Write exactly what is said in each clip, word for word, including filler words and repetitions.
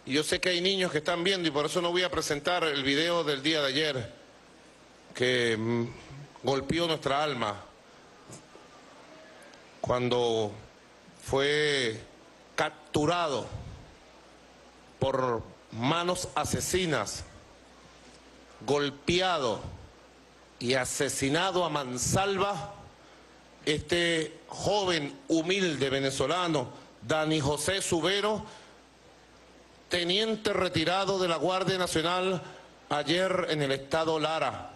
Y yo sé que hay niños que están viendo y por eso no voy a presentar el video del día de ayer que mm, golpeó nuestra alma cuando fue capturado por manos asesinas, golpeado y asesinado a mansalva este joven humilde venezolano, Dani José Subero, teniente retirado de la Guardia Nacional ayer en el estado Lara.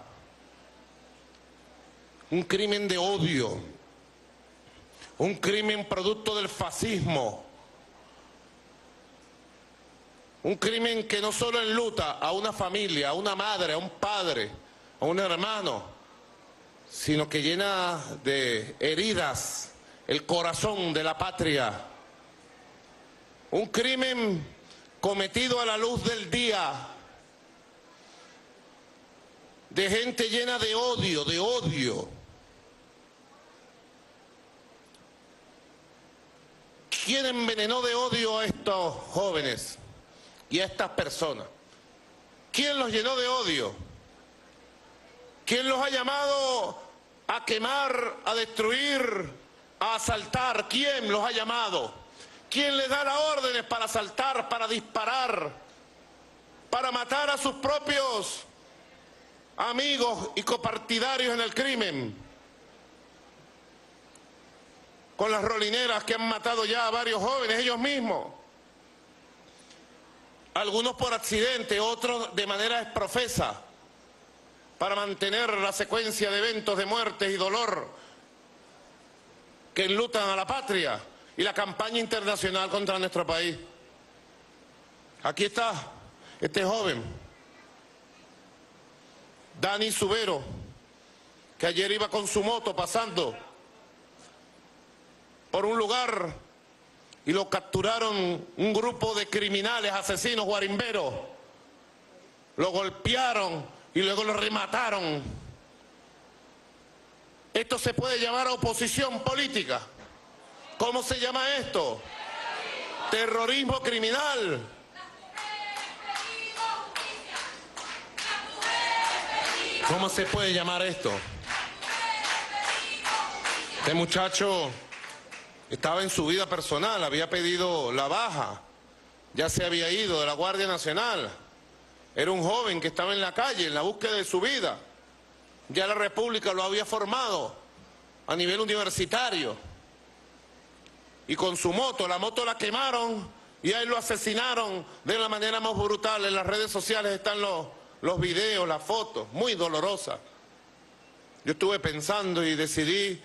Un crimen de odio, un crimen producto del fascismo, un crimen que no solo enluta a una familia, a una madre, a un padre, a un hermano, sino que llena de heridas el corazón de la patria. Un crimen cometido a la luz del día, de gente llena de odio, de odio. ¿Quién envenenó de odio a estos jóvenes y a estas personas? ¿Quién los llenó de odio? ¿Quién los ha llamado a quemar, a destruir, a asaltar? ¿Quién los ha llamado? ¿Quién les da las órdenes para asaltar, para disparar, para matar a sus propios amigos y copartidarios en el crimen? Con las rolineras que han matado ya a varios jóvenes, ellos mismos. Algunos por accidente, otros de manera exprofesa, para mantener la secuencia de eventos de muertes y dolor que enlutan a la patria y la campaña internacional contra nuestro país. Aquí está este joven, Dani Subero, que ayer iba con su moto pasando por un lugar y lo capturaron un grupo de criminales, asesinos, guarimberos. Lo golpearon y luego lo remataron. Esto se puede llamar oposición política. ¿Cómo se llama esto? Terrorismo criminal. ¿Cómo se puede llamar esto? Este muchacho estaba en su vida personal, había pedido la baja, ya se había ido de la Guardia Nacional. Era un joven que estaba en la calle, en la búsqueda de su vida. Ya la República lo había formado a nivel universitario. Y con su moto, la moto la quemaron y ahí lo asesinaron de la manera más brutal. En las redes sociales están los, los videos, las fotos, muy dolorosas. Yo estuve pensando y decidí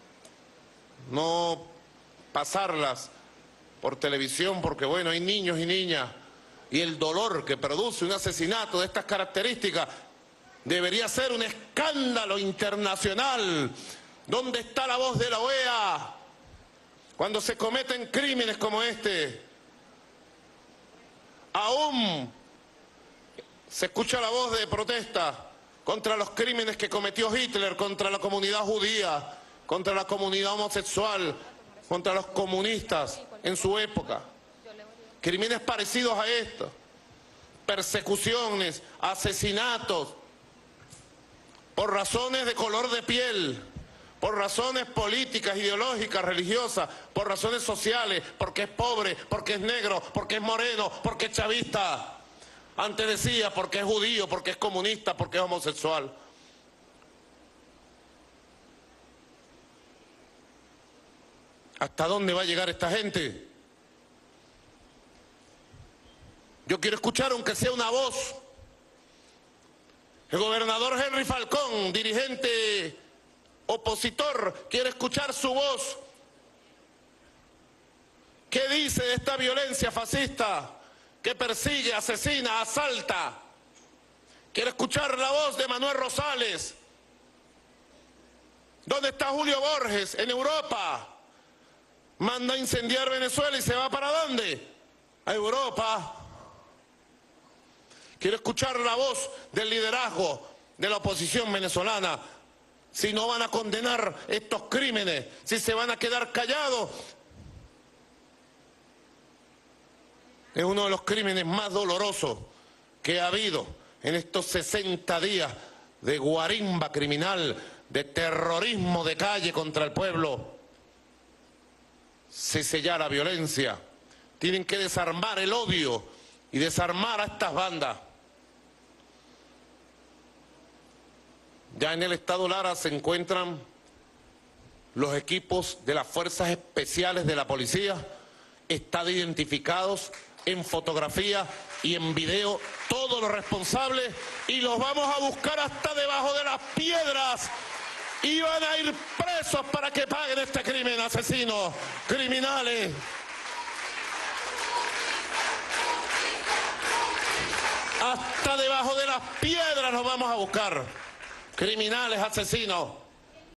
no pasarlas por televisión porque, bueno, hay niños y niñas y el dolor que produce un asesinato de estas características debería ser un escándalo internacional. ¿Dónde está la voz de la O E A cuando se cometen crímenes como este? Aún se escucha la voz de protesta contra los crímenes que cometió Hitler contra la comunidad judía, contra la comunidad homosexual, contra los comunistas en su época. Crímenes parecidos a estos, persecuciones, asesinatos, por razones de color de piel, por razones políticas, ideológicas, religiosas, por razones sociales, porque es pobre, porque es negro, porque es moreno, porque es chavista. Antes decía porque es judío, porque es comunista, porque es homosexual. ¿Hasta dónde va a llegar esta gente? Yo quiero escuchar, aunque sea una voz. El gobernador Henry Falcón, dirigente opositor, quiere escuchar su voz. ¿Qué dice de esta violencia fascista que persigue, asesina, asalta? Quiero escuchar la voz de Manuel Rosales. ¿Dónde está Julio Borges? En Europa. Manda a incendiar Venezuela y se va ¿para dónde? A Europa. Quiero escuchar la voz del liderazgo de la oposición venezolana. Si no van a condenar estos crímenes, si se van a quedar callados. Es uno de los crímenes más dolorosos que ha habido en estos sesenta días de guarimba criminal, de terrorismo de calle contra el pueblo. Se sella la violencia. Tienen que desarmar el odio y desarmar a estas bandas. Ya en el estado Lara se encuentran los equipos de las fuerzas especiales de la policía, están identificados en fotografía y en video todos los responsables y los vamos a buscar hasta debajo de las piedras y van a ir presos para que paguen este crimen, asesinos, criminales. Hasta debajo de las piedras nos vamos a buscar, criminales, asesinos.